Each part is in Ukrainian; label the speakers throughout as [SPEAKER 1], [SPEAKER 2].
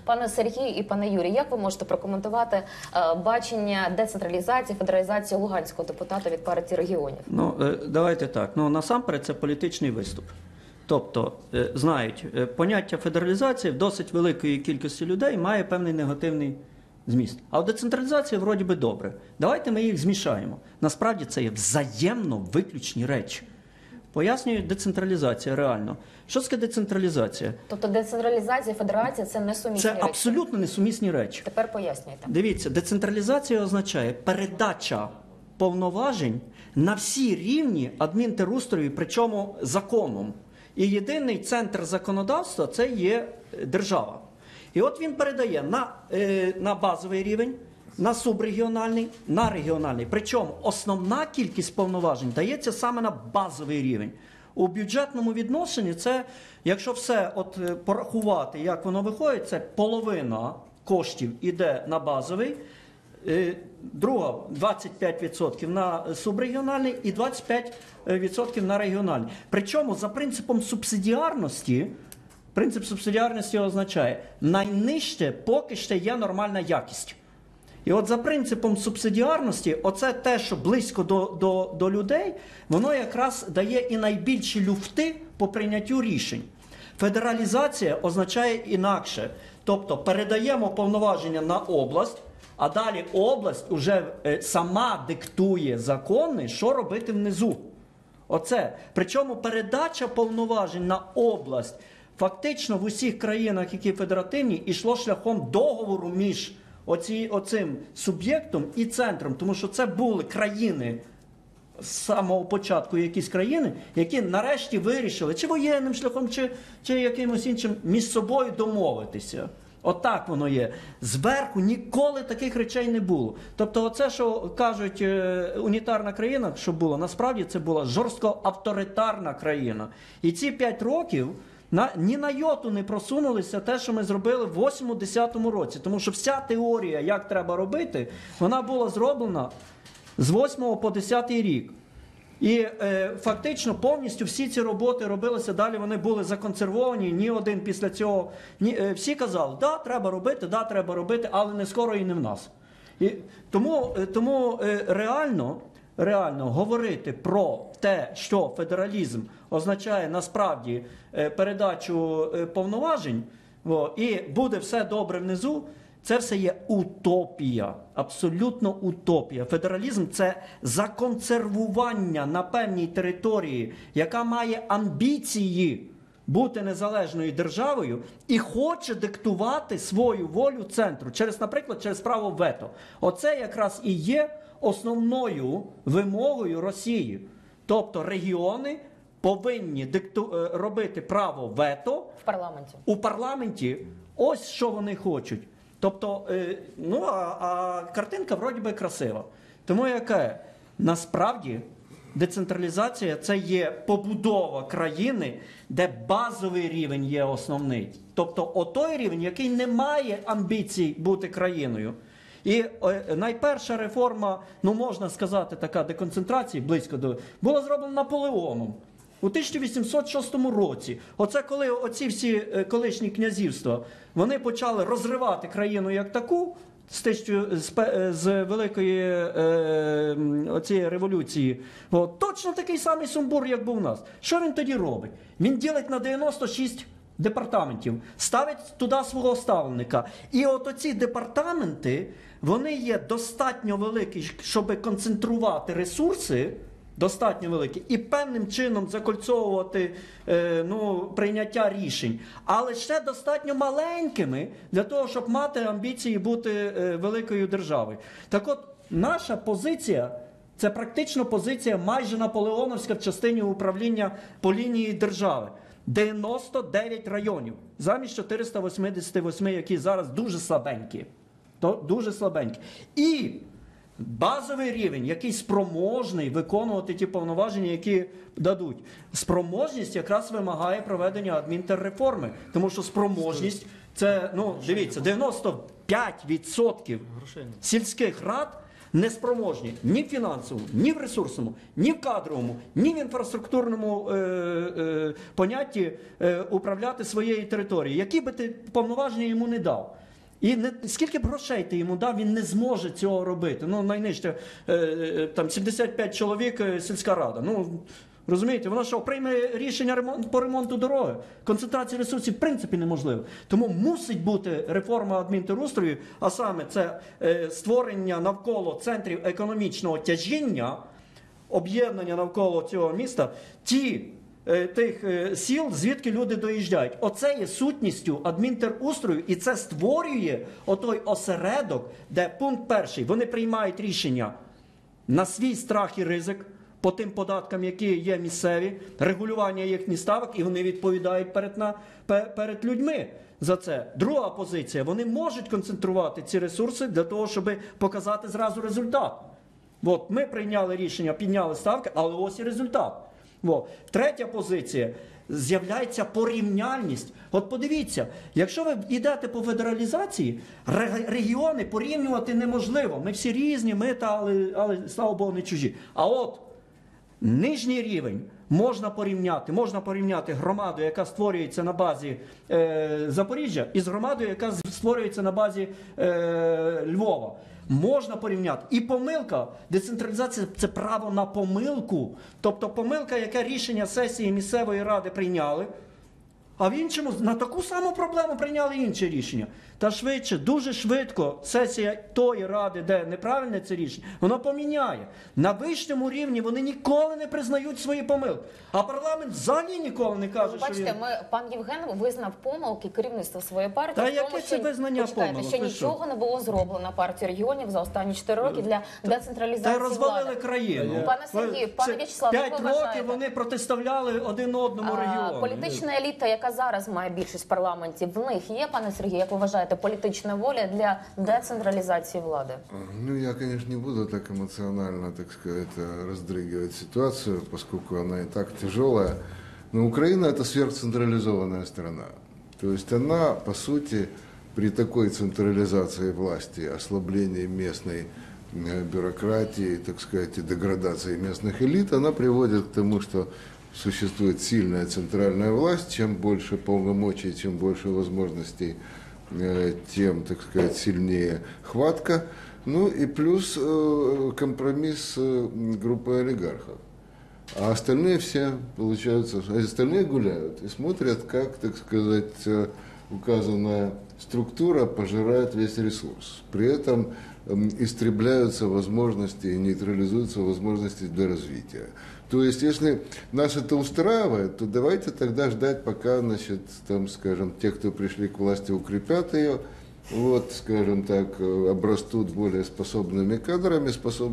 [SPEAKER 1] Пане Сергію і пане Юрій, як ви можете прокоментувати бачення децентралізації, федералізації луганського депутата від партії регіонів?
[SPEAKER 2] Ну, давайте так. Ну, насамперед, це політичний виступ. Тобто, знають, поняття федералізації в досить великої кількості людей має певний негативний зміст. А децентралізація, вроді би, добре. Давайте ми їх змішаємо. Насправді, це є взаємно виключні речі. Пояснюю, децентралізація реально. Що таке децентралізація?
[SPEAKER 1] Тобто децентралізація і федерація – це несумісні речі?
[SPEAKER 2] Це абсолютно несумісні речі.
[SPEAKER 1] Тепер пояснюйте.
[SPEAKER 2] Дивіться, децентралізація означає передача повноважень на всі рівні адмінтерустрою, причому законом. І єдиний центр законодавства – це є держава. І от він передає на базовий рівень, на субрегіональний, на регіональний. Причому основна кількість повноважень дається саме на базовий рівень. У бюджетному відношенні це, якщо все порахувати, як воно виходить, це половина коштів іде на базовий, друга 25% на субрегіональний і 25% на регіональний. Причому за принципом субсидіарності, принцип субсидіарності означає, найнижче поки що є нормальна якість. І от за принципом субсидіарності, оце те, що близько до людей, воно якраз дає і найбільші люфти по прийняттю рішень. Федералізація означає інакше. Тобто передаємо повноваження на область, а далі область вже сама диктує закони, що робити внизу. Оце. Причому передача повноважень на область фактично в усіх країнах, які федеративні, йшло шляхом договору між оцим суб'єктом і центром. Тому що це були країни, з самого початку якісь країни, які нарешті вирішили, чи воєнним шляхом, чи якимось іншим, між собою домовитися. Отак воно є. Зверху ніколи таких речей не було. Тобто оце, що кажуть унітарна країна, що було, насправді це була жорстко авторитарна країна. І ці 5 років ні на йоту не просунулися те, що ми зробили в 8-10 році. Тому що вся теорія, як треба робити, вона була зроблена з 8 по 10 рік. І фактично повністю всі ці роботи робилися, далі вони були законсервовані, ні один після цього, всі казали, да, треба робити, але не скоро і не в нас. І тому реально говорити про те, що федералізм означає насправді передачу повноважень, і буде все добре внизу, це все є утопія, абсолютно утопія. Федералізм – це законсервування на певній території, яка має амбіції бути незалежною державою і хоче диктувати свою волю центру, наприклад, через право вето. Оце якраз і є основною вимогою Росії. Тобто регіони повинні робити право вето у парламенті. Ось що вони хочуть. Тобто, а картинка вроді би красива. Тому яка насправді децентралізація – це є побудова країни, де базовий рівень є основний. Тобто отой рівень, який не має амбіцій бути країною. І найперша реформа, можна сказати, така деконцентрації, була зроблена Наполеоном у 1806 році. Оце коли оці всі колишні князівства, вони почали розривати країну як таку, з великої оцієї революції. Точно такий самий сумбур, як був у нас. Що він тоді робить? Він ділить на 96 департаментів, ставить туди свого ставленика. І от оці департаменти, вони є достатньо великі, щоб концентрувати ресурси, достатньо великі, і певним чином закольцовувати прийняття рішень, але ще достатньо маленькими для того, щоб мати амбіції бути великою державою. Так от, наша позиція – це практично позиція майже наполеоновська в частині управління по лінії держави. 99 районів, замість 488, які зараз дуже слабенькі. Дуже слабенькі. І базовий рівень, який спроможний виконувати ті повноваження, які дадуть. Спроможність якраз вимагає проведення адмінтерреформи. Тому що спроможність – це, дивіться, 95% сільських рад не спроможні ні в фінансовому, ні в ресурсному, ні в кадровому, ні в інфраструктурному понятті управляти своєю територією. Які би ти повноваження йому не дав. І скільки б грошей ти йому дав, він не зможе цього робити. Ну, найнижче, там, 75 чоловік сільська рада. Ну, розумієте, вона що, прийме рішення по ремонту дороги? Концентрація ресурсів в принципі неможлива. Тому мусить бути реформа адмінтерустрою, а саме це створення навколо центрів економічного тяжіння, об'єднання навколо цього міста, тих сіл, звідки люди доїжджають. Оце є сутністю адмінтерустрою, і це створює отой осередок, де пункт перший, вони приймають рішення на свій страх і ризик по тим податкам, які є місцеві, регулювання їхніх ставок, і вони відповідають перед людьми за це. Друга позиція, вони можуть концентрувати ці ресурси для того, щоб показати зразу результат. От, ми прийняли рішення, підняли ставки, але ось і результат. Третя позиція. З'являється порівняльність. От подивіться, якщо ви йдете по федералізації, регіони порівнювати неможливо. Ми всі різні, але слава Богу, не чужі. А от нижній рівень можна порівняти громаду, яка створюється на базі Запоріжжя, із громадою, яка створюється на базі Львова. Можна порівняти. І помилка, децентралізація – це право на помилку. Тобто помилка, яке рішення сесії місцевої ради прийняли, а в іншому на таку саму проблему прийняли інше рішення. Та швидше, дуже швидко сесія тої ради, де неправильне це рішення, воно поміняє. На вищому рівні вони ніколи не признають свої помилки. А парламент взагалі ніколи не каже, що
[SPEAKER 1] бачите,
[SPEAKER 2] він...
[SPEAKER 1] пан Євген визнав помилки керівництва своєї партії.
[SPEAKER 2] Та
[SPEAKER 1] в тому,
[SPEAKER 2] яке це визнання помилок?
[SPEAKER 1] Що нічого не було зроблено партією регіонів за останні 4 роки для децентралізації
[SPEAKER 2] Та розвалили
[SPEAKER 1] влади.
[SPEAKER 2] країну.
[SPEAKER 1] Пане Сергію, пане В'ячеславе, як
[SPEAKER 2] 5
[SPEAKER 1] ви вважаєте?
[SPEAKER 2] років вони протиставляли один одному регіону.
[SPEAKER 1] Політична еліта, яка зараз має більшість в парламенті, в них є, пане Сергію, як ви вважаєте, політична воля для децентралізації влади?
[SPEAKER 3] Ну, я, конечно, не буду так эмоционально, так сказать, раздрыгивать ситуацию, поскольку она и так тяжелая. Но Украина – это сверхцентрализованная страна. То есть она, по сути, при такой централизации власти, ослаблении местной бюрократии, так сказать, и деградации местных элит, она приводит к тому, что существует сильная центральная власть. Чем больше полномочий, чем больше возможностей, тем, так сказать, сильнее хватка. Ну и плюс компромисс с группой олигархов. А остальные все, получаются, остальные гуляют и смотрят, как, так сказать, указанная структура пожирает весь ресурс. При этом истребляются возможности и нейтрализуются возможности для развития. То есть, если нас это устраивает, то давайте тогда ждать, пока, значит, там, скажем, те, кто пришли к власти, укрепят ее, вот, скажем так, обрастут более способными кадрами,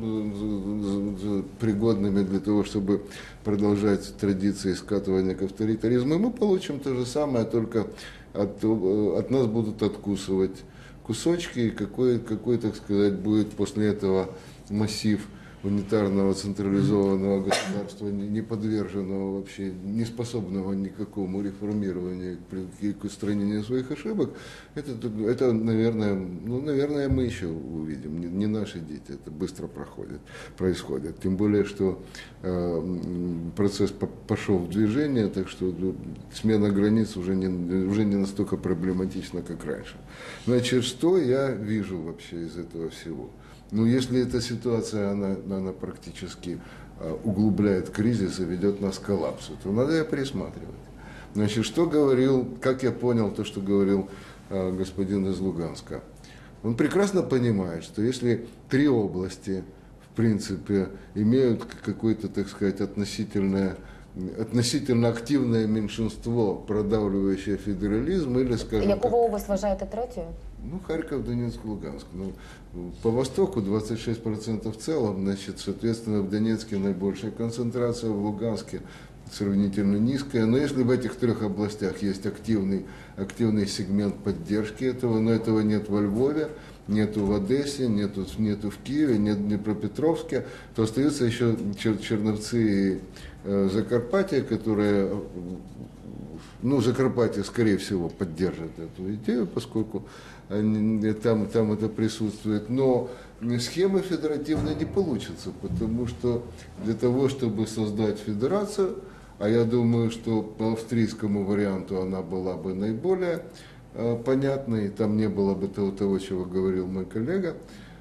[SPEAKER 3] пригодными для того, чтобы продолжать традиции скатывания к авторитаризму. И мы получим то же самое, только от нас будут откусывать кусочки, и какой, так сказать, будет после этого массив унитарного централизованного государства, не подверженного вообще, не способного никакому реформированию и к устранению своих ошибок, это наверное, мы еще увидим, не наши дети, это быстро происходит. Тем более, что процесс пошел в движение, так что смена границ уже не настолько проблематична, как раньше. Значит, что я вижу вообще из этого всего? Ну, если эта ситуация, она практически углубляет кризис и ведет нас к коллапсу, то надо ее пересматривать. Значит, что говорил, как я понял то, что говорил господин из Луганска. Он прекрасно понимает, что если 3 области, в принципе, имеют какое-то, так сказать, относительно активное меньшинство, продавливающее федерализм, или, скажем...
[SPEAKER 1] Яку ви область вважаєте третьою?
[SPEAKER 3] Ну, Харьков, Донецк, Луганск. Ну, по востоку 26% в целом, значит, соответственно, в Донецке наибольшая концентрация, в Луганске сравнительно низкая. Но если в этих 3 областях есть активный сегмент поддержки этого, но этого нет во Львове, нету в Одессе, нету в Киеве, нет в Днепропетровске, то остаются еще Черновцы и Закарпатье, которые Ну, Закарпатье, скорее всего, поддержит эту идею, поскольку там это присутствует. Но схемы федеративной не получится, потому что для того, чтобы создать федерацию, а я думаю, что по австрийскому варианту она была бы наиболее понятной, там не было бы того, чего говорил мой коллега.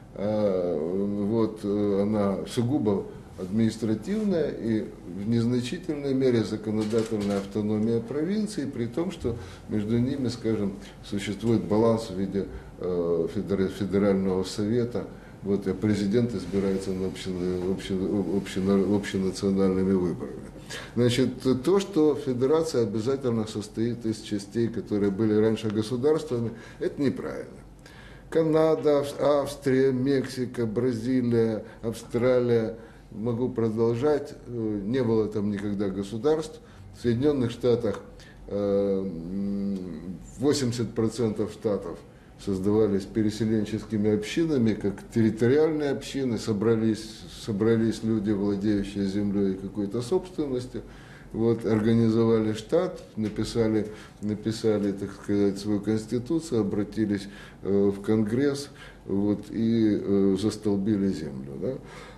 [SPEAKER 3] Вот она сугубо административная и в незначительной мере законодательная автономия провинций, при том, что между ними, скажем, существует баланс в виде федерального совета, вот, а президент избирается на общенациональными выборами. Значит, то, что федерация обязательно состоит из частей, которые были раньше государствами, это неправильно. Канада, Австрия, Мексика, Бразилия, Австралия, могу продолжать, не было там никогда государств. В Соединенных Штатах 80% штатов создавались переселенческими общинами, как территориальные общины, собрались люди, владеющие землей и какой-то собственностью, вот, организовали штат, написали, так сказать, свою конституцию, обратились в Конгресс, вот, и застолбили землю. Да?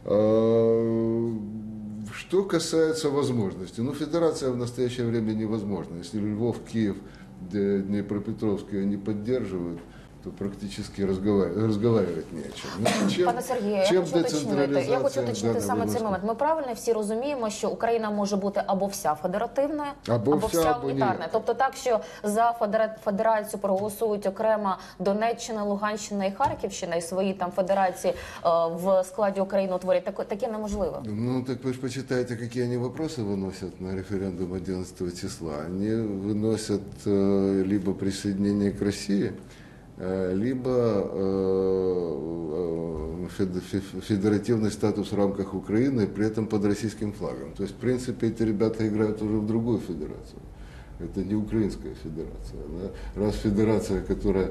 [SPEAKER 3] Что касается возможностей, ну, федерация в настоящее время невозможна. Если Львов, Киев, Днепропетровск ее не поддерживают, то практически розмовляти не о чому.
[SPEAKER 1] Пане Сергію, я хочу уточнити саме цей момент. Ми правильно всі розуміємо, що Україна може бути або вся федеративною, або вся унітарною. Тобто так, що за федерацію проголосують окремо Донеччина, Луганщина і Харківщина, і свої там федерації в складі України утворять, таке неможливо.
[SPEAKER 3] Ну, так вы же почитайте, какие они вопросы выносят на референдум 11 числа. Они выносят либо присоединение к России, либо федеративный статус в рамках Украины, при этом под российским флагом. То есть, в принципе, эти ребята играют уже в другую федерацию. Это не украинская федерация. Да? Раз федерация,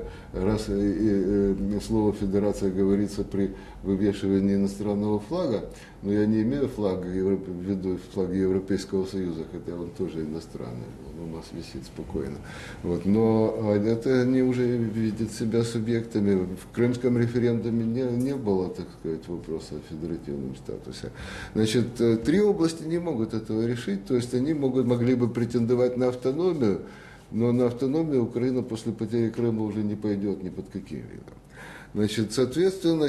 [SPEAKER 3] слово федерация говорится при вывешивании иностранного флага, но я не имею в виду флаг Европейского Союза, хотя он тоже иностранный, он у нас висит спокойно. Вот. Но это они уже видят себя субъектами. В крымском референдуме не было, так сказать, вопроса о федеративном статусе. Значит, 3 области не могут этого решить, то есть они могли бы претендовать на автономию, но на автономию Украина после потери Крыма уже не пойдет ни под каким видом. Значит, соответственно,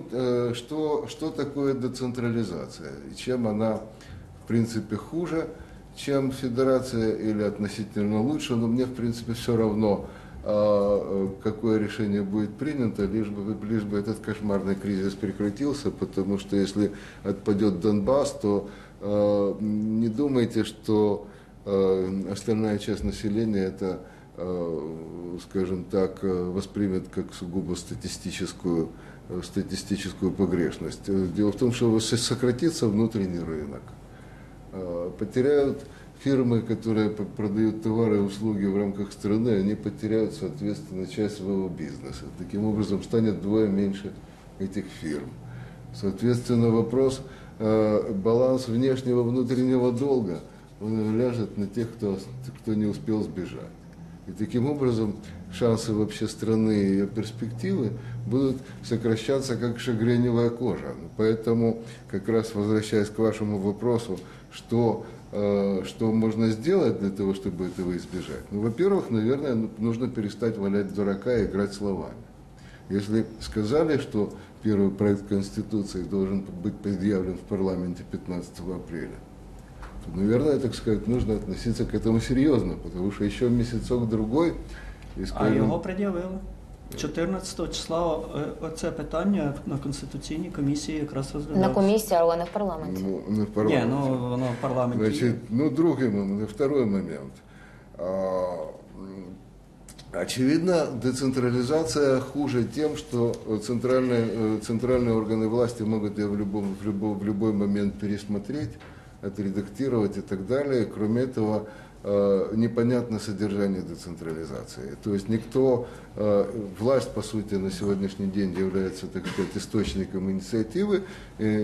[SPEAKER 3] что такое децентрализация? И чем она, в принципе, хуже, чем федерация или относительно лучше, но мне, в принципе, все равно, какое решение будет принято, лишь бы этот кошмарный кризис прекратился, потому что если отпадет Донбасс, то не думайте, что остальная часть населения это, скажем так, воспримет как сугубо статистическую погрешность. Дело в том, что сократится внутренний рынок, потеряют фирмы, которые продают товары и услуги в рамках страны, они потеряют, соответственно, часть своего бизнеса. Таким образом, станет вдвое меньше этих фирм. Соответственно, вопрос баланс внешнего и внутреннего долга, он ляжет на тех, кто не успел сбежать. И таким образом шансы вообще страны и ее перспективы будут сокращаться, как шагреневая кожа. Поэтому, как раз возвращаясь к вашему вопросу, что можно сделать для того, чтобы этого избежать? Ну, во-первых, наверное, нужно перестать валять дурака и играть словами. Если сказали, что первый проект Конституции должен быть предъявлен в парламенте 15 апреля, то, наверное, так сказать, нужно относиться к этому серьезно, потому что еще месяцок-другой...
[SPEAKER 2] А його пред'явили. 14 числа оце питання на Конституційній комісії якраз розглядалося.
[SPEAKER 1] На комісії, але не в парламенті.
[SPEAKER 3] Не в парламенті.
[SPEAKER 2] Ні, воно в парламенті.
[SPEAKER 3] Значит, второй момент. Очевидно, децентрализация хуже тем, что центральные органы власти могут ее в любой момент пересмотреть, отредактировать и так далее. Кроме этого, непонятно содержание децентрализации. То есть власть, по сути, на сегодняшний день является, так сказать, источником инициативы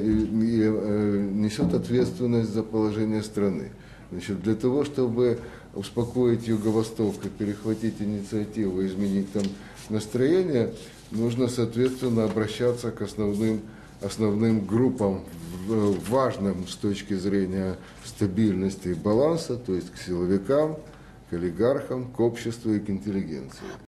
[SPEAKER 3] и несет ответственность за положение страны. Значит, для того, чтобы успокоить Юго-Восток и перехватить инициативу, изменить там настроение, нужно, соответственно, обращаться к основным группам, важным с точки зрения стабильности и баланса, то есть к силовикам, к олигархам, к обществу и к интеллигенции.